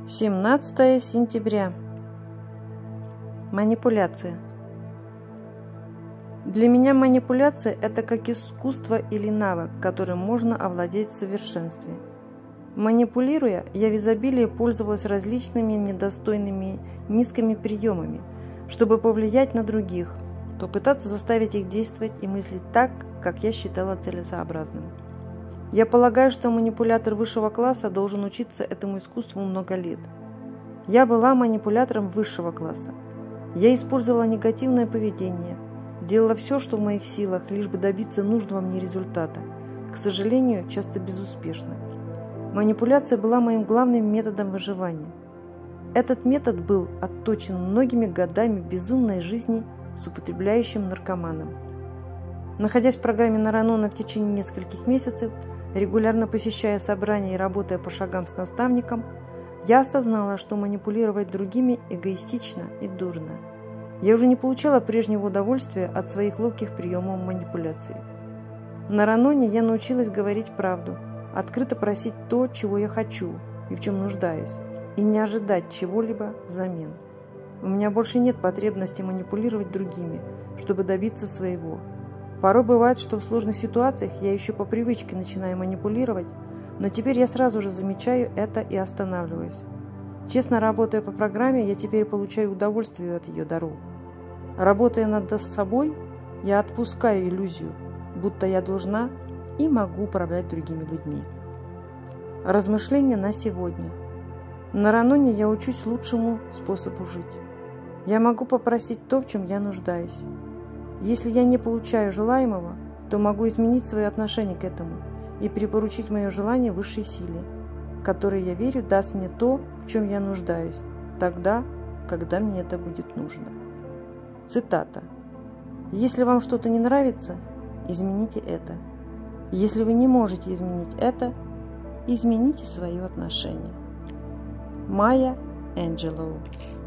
17 сентября. Манипуляция. Для меня манипуляция – это как искусство или навык, которым можно овладеть в совершенстве. Манипулируя, я в изобилии пользовалась различными недостойными низкими приемами, чтобы повлиять на других, попытаться заставить их действовать и мыслить так, как я считала целесообразным. Я полагаю, что манипулятор высшего класса должен учиться этому искусству много лет. Я была манипулятором высшего класса. Я использовала негативное поведение, делала все, что в моих силах, лишь бы добиться нужного мне результата. К сожалению, часто безуспешно. Манипуляция была моим главным методом выживания. Этот метод был отточен многими годами безумной жизни с употребляющим наркоманом. Находясь в программе Наранона в течение нескольких месяцев, регулярно посещая собрания и работая по шагам с наставником, я осознала, что манипулировать другими эгоистично и дурно. Я уже не получала прежнего удовольствия от своих ловких приемов манипуляции. В Нараноне я научилась говорить правду, открыто просить то, чего я хочу и в чем нуждаюсь, и не ожидать чего-либо взамен. У меня больше нет потребности манипулировать другими, чтобы добиться своего. Порой бывает, что в сложных ситуациях я еще по привычке начинаю манипулировать, но теперь я сразу же замечаю это и останавливаюсь. Честно работая по программе, я теперь получаю удовольствие от ее даров. Работая над собой, я отпускаю иллюзию, будто я должна и могу управлять другими людьми. Размышления на сегодня. В Нараноне я учусь лучшему способу жить. Я могу попросить то, в чем я нуждаюсь. Если я не получаю желаемого, то могу изменить свое отношение к этому и припоручить мое желание высшей силе, которой, я верю, даст мне то, в чем я нуждаюсь, тогда, когда мне это будет нужно. Цитата. «Если вам что-то не нравится, измените это. Если вы не можете изменить это, измените свое отношение». Майя Энджелоу.